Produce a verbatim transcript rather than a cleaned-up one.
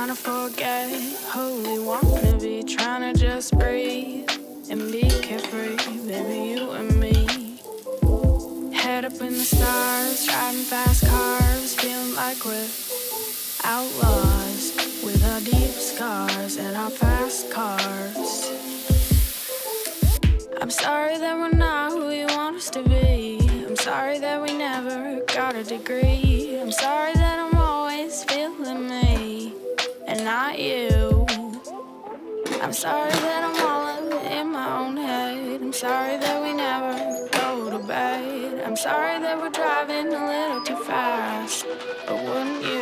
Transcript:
trying to forget who we wanna be, trying to just breathe and be carefree, baby, you and me. Head up in the stars, driving fast cars, feeling like we're outlaws with our deep scars and our fast cars. I'm sorry that we're not who you want us to be. I'm sorry that we never got a degree. I'm sorry that I'm always feeling me and not you. I'm sorry that I'm all in my own head. I'm sorry that we never go to bed. I'm sorry that we're driving a little too fast, but wouldn't you?